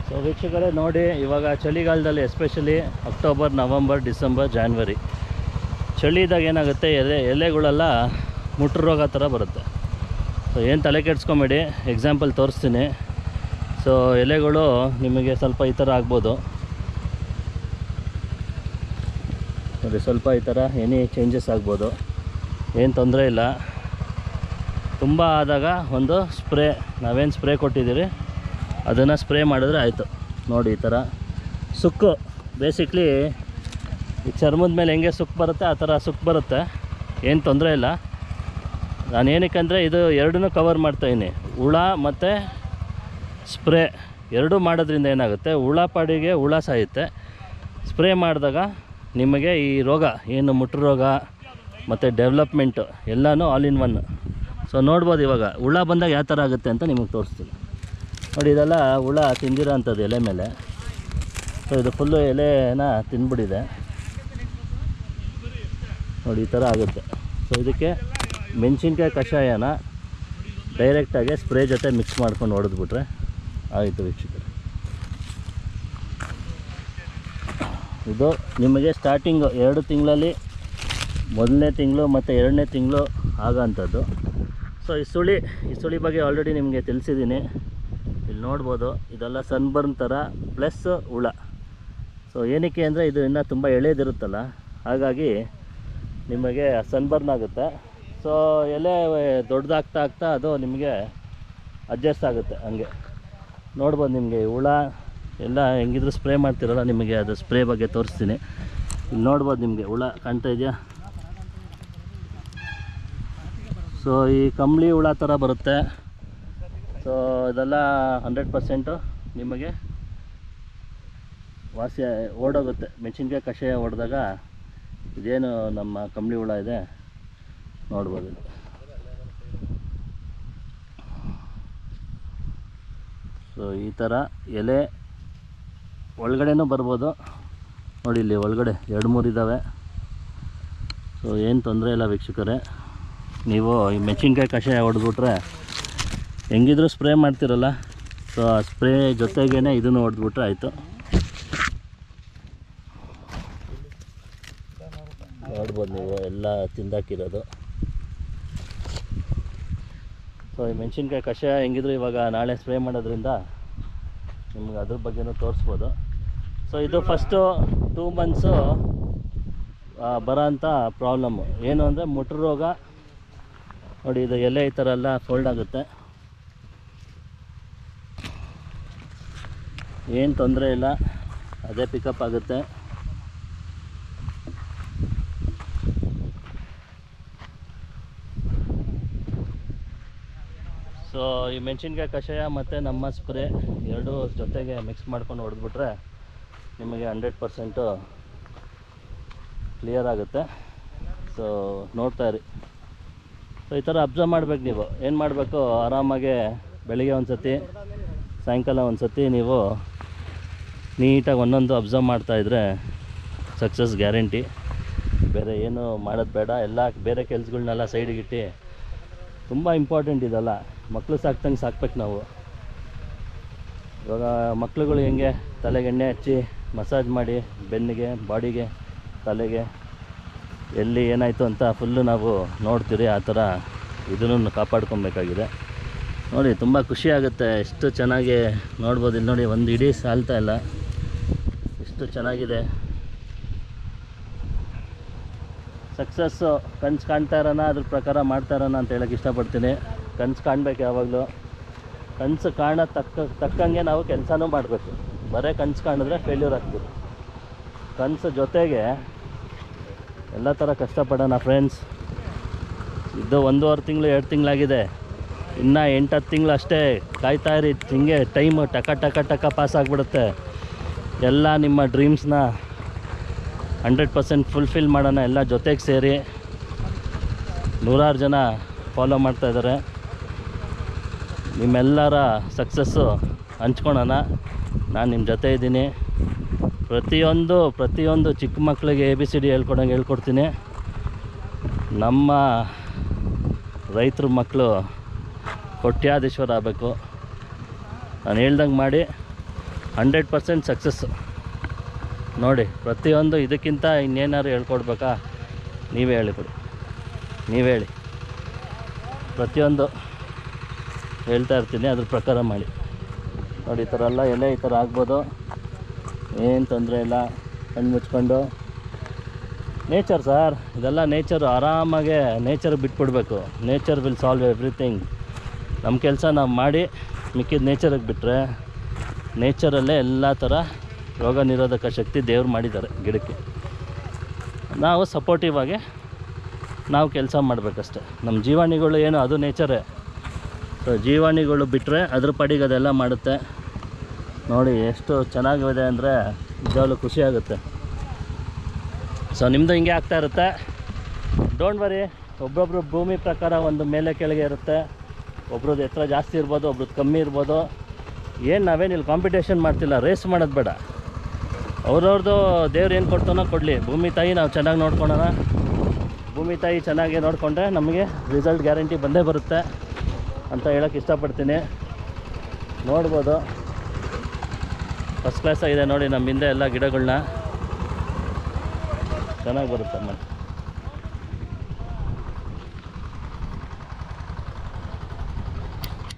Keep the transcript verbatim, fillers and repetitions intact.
So ವೀಕ್ಷಕರೇ ನೋಡಿ, ಇವಾಗ ಚಳಿಗಾಲದಲ್ಲಿ especially October, November, December, January ಚಳಿ ಇದ್ದಾಗ ಏನಾಗುತ್ತೆ, ಎಲೆ ಎಲೆಗಳೆಲ್ಲ ಮುಟ್ರು ರೋಗ ಥರ ಬರುತ್ತೆ. ಸೊ ಏನು ತಲೆ ಕೆಡಿಸ್ಕೊಂಬೇಡಿ, ಎಕ್ಸಾಂಪಲ್ ತೋರಿಸ್ತೀನಿ. ಸೊ ಎಲೆಗಳು ನಿಮಗೆ ಸ್ವಲ್ಪ ಈ ಥರ ಆಗ್ಬೋದು ನೋಡಿ, ಸ್ವಲ್ಪ ಈ ಥರ ಎನಿ ಚೇಂಜಸ್ ಆಗ್ಬೋದು, ಏನು ತೊಂದರೆ ಇಲ್ಲ. ತುಂಬ ಆದಾಗ ಒಂದು ಸ್ಪ್ರೇ, ನಾವೇನು ಸ್ಪ್ರೇ ಕೊಟ್ಟಿದ್ದೀರಿ ಅದನ್ನು ಸ್ಪ್ರೇ ಮಾಡಿದ್ರೆ ಆಯಿತು. ನೋಡಿ ಈ ಥರ ಸುಕ್ಕು, ಬೇಸಿಕ್ಲಿ ಈ ಚರ್ಮದ ಮೇಲೆ ಹೆಂಗೆ ಸುಕ್ಕು ಬರುತ್ತೆ ಆ ಥರ ಸುಕ್ಕು ಬರುತ್ತೆ, ಏನು ತೊಂದರೆ ಇಲ್ಲ. ನಾನು ಏನಕ್ಕೆ ಅಂದರೆ ಇದು ಎರಡನ್ನೂ ಕವರ್ ಮಾಡ್ತಾಯಿದ್ದೀನಿ, ಹುಳ ಮತ್ತು ಸ್ಪ್ರೇ ಎರಡೂ ಮಾಡೋದ್ರಿಂದ ಏನಾಗುತ್ತೆ, ಹುಳ ಪಾಡಿಗೆ ಹುಳ ಸಾಯುತ್ತೆ. ಸ್ಪ್ರೇ ಮಾಡಿದಾಗ ನಿಮಗೆ ಈ ರೋಗ ಏನು ಮುಟ್ರು ರೋಗ ಮತ್ತು ಡೆವಲಪ್ಮೆಂಟು ಎಲ್ಲನೂ ಆಲ್ ಇನ್ ಒನ್. ಸೊ ನೋಡ್ಬೋದು ಇವಾಗ ಹುಳ ಬಂದಾಗ ಯಾವ ಥರ ಆಗುತ್ತೆ ಅಂತ ನಿಮಗೆ ತೋರಿಸ್ತೀನಿ ನೋಡಿ. ಇದೆಲ್ಲ ಹುಳ ತಿಂದಿರೋ ಅಂಥದ್ದು ಎಲೆ ಮೇಲೆ. ಸೊ ಇದು ಫುಲ್ಲು ಎಲೆನ ತಿಂದ್ಬಿಟ್ಟಿದೆ ನೋಡಿ, ಈ ಥರ ಆಗುತ್ತೆ. ಸೊ ಇದಕ್ಕೆ ಮೆಣಸಿನ್ಕಾಯಿ ಕಷಾಯನ ಡೈರೆಕ್ಟಾಗಿ ಸ್ಪ್ರೇ ಜೊತೆ ಮಿಕ್ಸ್ ಮಾಡ್ಕೊಂಡು ಹೊಡೆದ್ಬಿಟ್ರೆ ಆಯಿತು ವೀಕ್ಷಕರು. ಇದು ನಿಮಗೆ ಸ್ಟಾರ್ಟಿಂಗು ಎರಡು ತಿಂಗಳಲ್ಲಿ, ಮೊದಲನೇ ತಿಂಗಳು ಮತ್ತು ಎರಡನೇ ತಿಂಗಳು ಆಗೋಂಥದ್ದು. ಸೊ ಈ ಸುಳಿ ಈ ಸುಳಿ ಬಗ್ಗೆ ಆಲ್ರೆಡಿ ನಿಮಗೆ ತಿಳಿಸಿದ್ದೀನಿ, ಇಲ್ಲಿ ನೋಡ್ಬೋದು. ಇದೆಲ್ಲ ಸನ್ಬರ್ನ್ ಥರ ಪ್ಲಸ್ ಹುಳ. ಸೊ ಏನಕ್ಕೆ ಅಂದರೆ ಇದು ಇನ್ನೂ ತುಂಬ ಎಳೆದಿರುತ್ತಲ್ಲ, ಹಾಗಾಗಿ ನಿಮಗೆ ಸನ್ಬರ್ನ್ ಆಗುತ್ತೆ. ಸೊ ಎಲೆ ದೊಡ್ಡದಾಗ್ತಾ ಆಗ್ತಾ ಅದು ನಿಮಗೆ ಅಡ್ಜಸ್ಟ್ ಆಗುತ್ತೆ. ಹಂಗೆ ನೋಡ್ಬೋದು, ನಿಮಗೆ ಹುಳ ಎಲ್ಲ ಹೆಂಗಿದ್ರು ಸ್ಪ್ರೇ ಮಾಡ್ತಿರಲ್ಲ, ನಿಮಗೆ ಅದು ಸ್ಪ್ರೇ ಬಗ್ಗೆ ತೋರಿಸ್ತೀನಿ. ಇಲ್ಲಿ ನೋಡ್ಬೋದು, ನಿಮಗೆ ಹುಳ ಕಾಣ್ತಾ ಇದೆಯಾ? ಸೊ ಈ ಕಂಬಳಿ ಹುಳ ಥರ ಬರುತ್ತೆ. ಸೊ ಇದೆಲ್ಲ ಹಂಡ್ರೆಡ್ ಪರ್ಸೆಂಟು ನಿಮಗೆ ವಾಸಿ ಓಡೋಗುತ್ತೆ. ಮೆಣಸಿನ್ಕಾಯಿ ಕಷಾಯ ಹೊಡೆದಾಗ ಇದೇನು ನಮ್ಮ ಕಂಬಳಿ ಹುಳ ಇದೆ ನೋಡ್ಬೋದು. ಸೊ ಈ ಥರ ಎಲೆ ಒಳಗಡೆನೂ ಬರ್ಬೋದು ನೋಡಿ, ಇಲ್ಲಿ ಒಳಗಡೆ ಎರಡು ಮೂರು ಇದ್ದಾವೆ. ಸೊ ಏನು ತೊಂದರೆ ಇಲ್ಲ ವೀಕ್ಷಕರೇ. ನೀವು ಈ ಮೆಣಸಿನ್ಕಾಯಿ ಕಷಾಯ ಹೊಡೆದ್ಬಿಟ್ರೆ ಹೆಂಗಿದ್ರೂ ಸ್ಪ್ರೇ ಮಾಡ್ತಿರಲ್ಲ, ಸೊ ಆ ಸ್ಪ್ರೇ ಜೊತೆಗೇ ಇದನ್ನು ಹೊಡೆದ್ಬಿಟ್ರೆ ಆಯಿತು. ನೋಡ್ಬೋದು ನೀವು ಎಲ್ಲ ತಿಂದಾಕಿರೋದು. ಸೊ ಈ ಮೆಣಸಿನ್ಕಾಯಿ ಕಷಾಯ ಹೆಂಗಿದ್ರು ಇವಾಗ ನಾಳೆ ಸ್ಪ್ರೇ ಮಾಡೋದ್ರಿಂದ ನಿಮ್ಗೆ ಅದ್ರ ಬಗ್ಗೆನೂ ತೋರಿಸ್ಬೋದು. ಸೊ ಇದು ಫಸ್ಟು ಟೂ ಮಂತ್ಸು ಬರೋಂಥ ಪ್ರಾಬ್ಲಮ್ಮು ಏನು ಅಂದರೆ ಮುಟ್ರು ರೋಗ ನೋಡಿ. ಇದು ಎಲೆ ಈ ಥರ ಎಲ್ಲ ಫೋಲ್ಡ್ ಆಗುತ್ತೆ, ಏನು ತೊಂದರೆ ಇಲ್ಲ, ಅದೇ ಪಿಕಪ್ ಆಗುತ್ತೆ. ಸೊ ಈ ಮೆಣಸಿನ್ಕಾಯಿ ಕಷಾಯ ಮತ್ತು ನಮ್ಮ ಸ್ಪ್ರೇ ಎರಡೂ ಜೊತೆಗೆ ಮಿಕ್ಸ್ ಮಾಡ್ಕೊಂಡು ಹೊಡೆದ್ಬಿಟ್ರೆ ನಿಮಗೆ ಹಂಡ್ರೆಡ್ ಪರ್ಸೆಂಟು ಕ್ಲಿಯರ್ ಆಗುತ್ತೆ. ಸೊ ನೋಡ್ತಾ ಇರಿ. ಸೊ ಈ ಥರ ಅಬ್ಸರ್ವ್ ಮಾಡಬೇಕು ನೀವು. ಏನು ಮಾಡಬೇಕು, ಆರಾಮಾಗೆ ಬೆಳಿಗ್ಗೆ ಒಂದು ಸತಿ, ಸಾಯಂಕಾಲ ಒಂದು ಸತಿ ನೀವು ನೀಟಾಗಿ ಒಂದೊಂದು ಅಬ್ಸರ್ವ್ ಮಾಡ್ತಾಯಿದ್ರೆ ಸಕ್ಸಸ್ ಗ್ಯಾರಂಟಿ. ಬೇರೆ ಏನು ಮಾಡೋದು ಬೇಡ, ಎಲ್ಲ ಬೇರೆ ಕೆಲಸಗಳ್ನೆಲ್ಲ ಸೈಡಿಗಿಟ್ಟು. ತುಂಬ ಇಂಪಾರ್ಟೆಂಟ್ ಇದೆಲ್ಲ. ಮಕ್ಕಳು ಸಾಕ್ತಂಗೆ ಸಾಕ್ಬೇಕು ನಾವು. ಇವಾಗ ಮಕ್ಳುಗಳು ಹೆಂಗೆ ತಲೆಗೆ ಎಣ್ಣೆ ಹಚ್ಚಿ ಮಸಾಜ್ ಮಾಡಿ ಬೆನ್ನಿಗೆ, ಬಾಡಿಗೆ, ತಲೆಗೆ ಎಲ್ಲಿ ಏನಾಯಿತು ಅಂತ ಫುಲ್ಲು ನಾವು ನೋಡ್ತೀರಿ. ಆ ಥರ ಇದನ್ನು ಕಾಪಾಡ್ಕೊಬೇಕಾಗಿದೆ ನೋಡಿ. ತುಂಬ ಖುಷಿ ಆಗುತ್ತೆ. ಎಷ್ಟು ಚೆನ್ನಾಗಿ ನೋಡ್ಬೋದು. ಇಲ್ಲಿ ನೋಡಿ, ಒಂದು ಇಡೀ ಸಾಲ್ತಾ ಇಲ್ಲ, ಎಷ್ಟು ಚೆನ್ನಾಗಿದೆ. ಸಕ್ಸಸ್ಸು ಕನ್ಸು ಕಾಣ್ತಾ ಇರೋಣ, ಅದ್ರ ಪ್ರಕಾರ ಮಾಡ್ತಾ ಇರೋಣ ಅಂತ ಹೇಳೋಕ್ಕೆ ಇಷ್ಟಪಡ್ತೀನಿ. ಕನ್ಸು ಕಾಣಬೇಕು ಯಾವಾಗಲೂ. ಕನಸು ಕಾಣ ತಕ್ಕ ತಕ್ಕಂಗೆ ನಾವು ಕೆಲಸನೂ ಮಾಡಬೇಕು. ಬರೀ ಕನಸು ಕಾಣಿದ್ರೆ ಫೇಲ್ಯೂರ್ ಆಗ್ತೀವಿ. ಕನಸು ಜೊತೆಗೆ ಎಲ್ಲ ಥರ ಕಷ್ಟಪಡೋಣ ಫ್ರೆಂಡ್ಸ್. ಇದು ಒಂದೂವರೆ ತಿಂಗಳು ಎರಡು ತಿಂಗಳಾಗಿದೆ, ಇನ್ನು ಎಂಟು ಹತ್ತು ತಿಂಗಳು ಅಷ್ಟೇ. ಕಾಯ್ತಾ ಇರಿ, ಹಿಂಗೆ ಟೈಮು ಟಕ ಟಕ ಟಕ ಪಾಸ್ ಆಗಿಬಿಡುತ್ತೆ. ಎಲ್ಲ ನಿಮ್ಮ ಡ್ರೀಮ್ಸ್ನ ಹಂಡ್ರೆಡ್ ಪರ್ಸೆಂಟ್ ಫುಲ್ಫಿಲ್ ಮಾಡೋಣ ಎಲ್ಲ ಜೊತೆಗೆ ಸೇರಿ. ನೂರಾರು ಜನ ಫಾಲೋ ಮಾಡ್ತಾಯಿದ್ದಾರೆ. ನಿಮ್ಮೆಲ್ಲರ ಸಕ್ಸಸ್ಸು ಹಂಚ್ಕೊಳೋಣ. ನಾನು ನಿಮ್ಮ ಜೊತೆ ಇದ್ದೀನಿ. ಪ್ರತಿಯೊಂದು ಪ್ರತಿಯೊಂದು ಚಿಕ್ಕ ಮಕ್ಕಳಿಗೆ ಎ ಬಿ ಸಿ ಡಿ ಹೇಳ್ಕೊಡಂಗೆ ಹೇಳ್ಕೊಡ್ತೀನಿ. ನಮ್ಮ ರೈತರ ಮಕ್ಕಳು ಕೋಟ್ಯಾಧೀಶ್ವರ ಆಗಬೇಕು. ನಾನು ಹೇಳ್ದಂಗೆ ಮಾಡಿ ಹಂಡ್ರೆಡ್ ಪರ್ಸೆಂಟ್ ಸಕ್ಸಸ್ಸು. ನೋಡಿ ಪ್ರತಿಯೊಂದು ಇದಕ್ಕಿಂತ ಇನ್ನೇನಾದ್ರು ಹೇಳ್ಕೊಡ್ಬೇಕಾ? ನೀವೇ ಹೇಳಿಕೊಡಿ, ನೀವೇ ಹೇಳಿ. ಪ್ರತಿಯೊಂದು ಹೇಳ್ತಾ ಇರ್ತೀನಿ, ಅದ್ರ ಪ್ರಕಾರ ಮಾಡಿ. ನೋಡಿ ಈ ಥರ ಎಲ್ಲ ಎಲೆ ಈ ಥರ ಆಗ್ಬೋದು, ಏನು ತೊಂದರೆ ಇಲ್ಲ. ಕಣ್ಣು ಮುಚ್ಕೊಂಡು ನೇಚರ್ ಸರ್, ಇದೆಲ್ಲ ನೇಚರು. ಆರಾಮಾಗೆ ನೇಚರ್ ಬಿಟ್ಬಿಡ್ಬೇಕು. Nature will solve everything. ನಮ್ಮ ಕೆಲಸ ನಾವು ಮಾಡಿ ಮಿಕ್ಕಿದ ನೇಚರಿಗೆ ಬಿಟ್ಟರೆ, ನೇಚರಲ್ಲೇ ಎಲ್ಲ ಥರ ರೋಗ ನಿರೋಧಕ ಶಕ್ತಿ ದೇವ್ರು ಮಾಡಿದ್ದಾರೆ ಗಿಡಕ್ಕೆ. ನಾವು ಸಪೋರ್ಟಿವ್ ಆಗಿ ನಾವು ಕೆಲಸ ಮಾಡಬೇಕಷ್ಟೆ. ನಮ್ಮ ಜೀವಾಣಿಗಳು ಏನು, ಅದು ನೇಚರೇ. ಸೊ ಜೀವಾಣಿಗಳು ಬಿಟ್ಟರೆ ಅದ್ರ ಪಾಡಿಗೆ ಅದೆಲ್ಲ ಮಾಡುತ್ತೆ. ನೋಡಿ ಎಷ್ಟು ಚೆನ್ನಾಗಿದೆ ಅಂದರೆ ನಿಜವಾಗ್ಲೂ ಖುಷಿಯಾಗುತ್ತೆ. ಸೊ ನಿಮ್ಮದು ಹಿಂಗೆ ಆಗ್ತಾ ಇರುತ್ತೆ. Don't worry. ಒಬ್ಬೊಬ್ಬರು ಭೂಮಿ ಪ್ರಕಾರ ಒಂದು ಮೇಲೆ ಕೆಳಗೆ ಇರುತ್ತೆ. ಒಬ್ರದ್ದು ಎತ್ತರ ಜಾಸ್ತಿ ಇರ್ಬೋದು, ಒಬ್ರದ್ದು ಕಮ್ಮಿ ಇರ್ಬೋದು. ಏನು ನಾವೇನು ಇಲ್ಲಿ ಕಾಂಪಿಟೇಷನ್ ಮಾಡ್ತಿಲ್ಲ, ರೇಸ್ ಮಾಡೋದು ಬೇಡ. ಅವ್ರವ್ರದ್ದು ದೇವ್ರು ಏನು ಕೊಡ್ತಾನೋ ಕೊಡಲಿ. ಭೂಮಿ ತಾಯಿ ನಾವು ಚೆನ್ನಾಗಿ ನೋಡ್ಕೊಳ್ಳೋಣ. ಭೂಮಿ ತಾಯಿ ಚೆನ್ನಾಗಿ ನೋಡಿಕೊಂಡ್ರೆ ನಮಗೆ ರಿಸಲ್ಟ್ ಗ್ಯಾರಂಟಿ ಬಂದೇ ಬರುತ್ತೆ ಅಂತ ಹೇಳೋಕ್ಕೆ ಇಷ್ಟಪಡ್ತೀನಿ. ನೋಡ್ಬೋದು ಫಸ್ಟ್ ಕ್ಲಾಸಾಗಿದೆ ನೋಡಿ ನಮ್ಮ ಹಿಂದೆ ಎಲ್ಲ ಗಿಡಗಳನ್ನ. ಚೆನ್ನಾಗಿ ಬರುತ್ತೆ ಅಮ್ಮ.